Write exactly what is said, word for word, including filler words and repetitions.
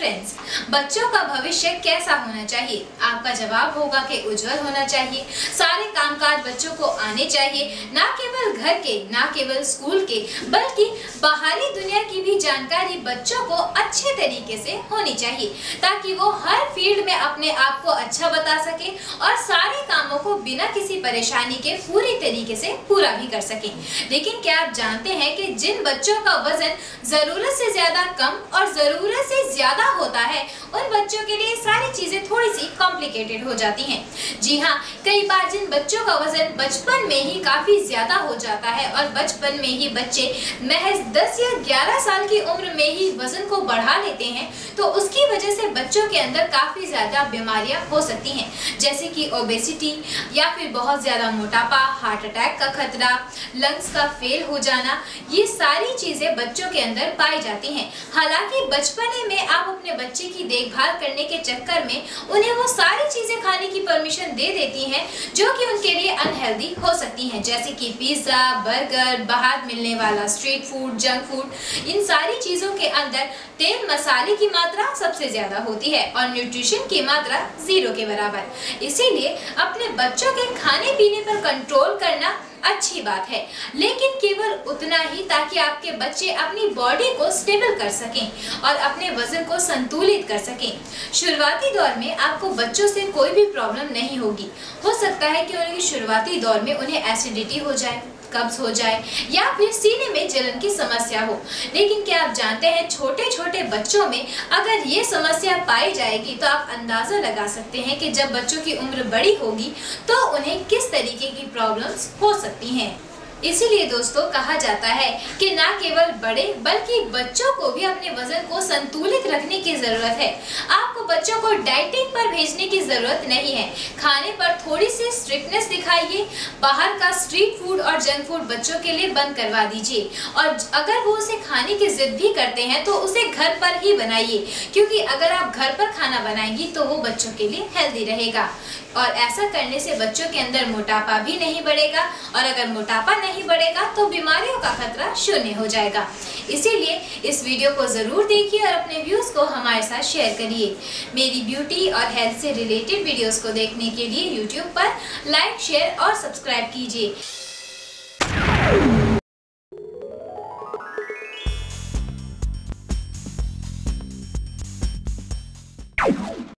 Friends, बच्चों का भविष्य कैसा होना चाहिए? आपका जवाब होगा कि उज्जवल होना चाहिए। सारे कामकाज बच्चों को आने चाहिए, ना केवल घर के, ना केवल स्कूल के, बल्कि बाहरी दुनिया की भी जानकारी बच्चों को अच्छे तरीके से होनी चाहिए, ताकि वो हर फील्ड में अपने आप को अच्छा बता सके और सारे कामों को बिना किसी परेशानी के पूरी तरीके से पूरा भी कर सके। लेकिन क्या आप जानते हैं कि जिन बच्चों का वजन जरूरत से ज्यादा कम और जरूरत से ज्यादा होता है, उन बच्चों के लिए सारी चीजें थोड़ी सी कॉम्प्लिकेटेड हो जाती हैं। जी हाँ, कई बार जिन बच्चों का वजन बचपन में ही काफी ज्यादा हो जाता है और बचपन में ही बच्चे महज दस या ग्यारह साल की उम्र में ही वजन को बढ़ा लेते हैं, तो उसकी वजह से बच्चों के अंदर काफी ज्यादा बीमारियां हो सकती हैं, जैसे कि ओबेसिटी या फिर बहुत ज्यादा मोटापा, हार्ट अटैक का खतरा, लंग्स का फेल हो जाना। ये सारी चीजें बच्चों के अंदर पाई जाती हैं। हालांकि बचपने में आप अपने बच्चे की देखभाल करने के चक्कर में उन्हें वो सारी चीजें खाने की परमिशन दे देती हैं जो कि उनके लिए अनहेल्दी हो सकती हैं, जैसे कि पिज्जा, बर्गर, बाहर मिलने वाला स्ट्रीट फूड, जंक फूड। इन सारी चीजों के अंदर तेल मसाले की मात्रा सबसे ज्यादा होती है और न्यूट्रिशन की मात्रा जीरो के बराबर। इसीलिए अपने बच्चों के खाने पीने पर कंट्रोल करना अच्छी बात है, लेकिन केवल उतना ही ताकि आपके बच्चे अपनी बॉडी को स्टेबल कर सकें और अपने वजन को संतुलित कर सकें। शुरुआती दौर में आपको बच्चों से कोई भी प्रॉब्लम नहीं होगी। हो सकता है कि उनके शुरुआती दौर में उन्हें एसिडिटी हो जाए, कब्ज हो जाए या फिर सीने में जलन की समस्या हो, लेकिन क्या आप जानते हैं छोटे छोटे बच्चों में अगर ये समस्या पाई जाएगी तो आप अंदाजा लगा सकते हैं कि जब बच्चों की उम्र बड़ी होगी तो उन्हें किस तरीके की प्रॉब्लम्स हो सकती हैं। इसीलिए दोस्तों कहा जाता है कि ना केवल बड़े बल्कि बच्चों को भी अपने वजन को संतुलित रखने की जरूरत है। आपको बच्चों को डाइटिंग पर भेजने की जरूरत नहीं है। खाने पर थोड़ी सी स्ट्रिक्टनेस दिखाइए। बाहर का स्ट्रीट फूड और जंक फूड बच्चों के लिए बंद करवा दीजिए और अगर वो उसे खाने की जिद भी करते हैं तो उसे घर पर ही बनाइए, क्योंकि अगर आप घर पर खाना बनाएंगी तो वो बच्चों के लिए हेल्दी रहेगा और ऐसा करने से बच्चों के अंदर मोटापा भी नहीं बढ़ेगा और अगर मोटापा नहीं बढ़ेगा तो बीमारियों का खतरा शून्य हो जाएगा। इसीलिए इस वीडियो को जरूर देखिए और अपने व्यूज को हमारे साथ शेयर करिए। मेरी ब्यूटी और हेल्थ से रिलेटेड वीडियोस को देखने के लिए यूट्यूब पर लाइक, शेयर और सब्सक्राइब कीजिए।